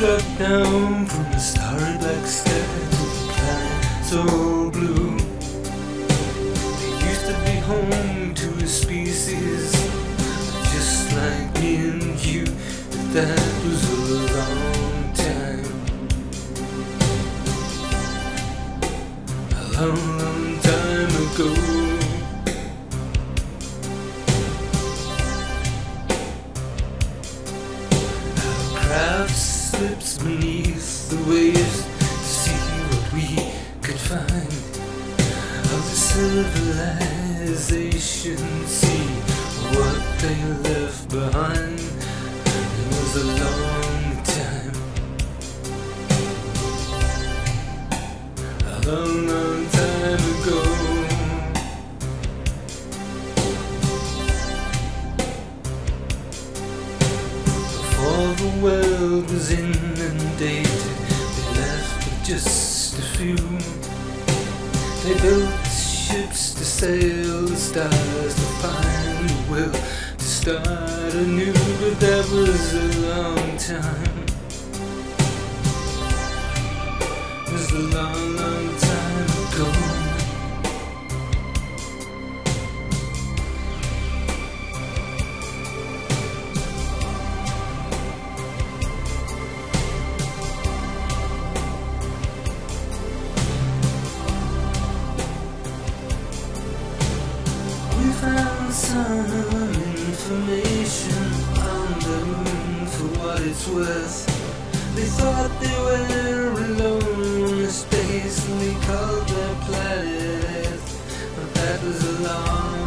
dropped down from the starry black sky to the planet so blue. They used to be home to a species just like me and you, but that was a long time. A long, long time ago. Craft slips beneath the waves to see what we could find of the civilization, see what they left behind. It was a long time, a long, long time ago. Before the world was inundated, they left with just a few. They built ships to sail the stars, to find the will, to start anew. But that was a long time. It was a long, long time ago. We found some information on the moon for what it's worth. They thought they were alone in space and we called their planet Earth. But that was a long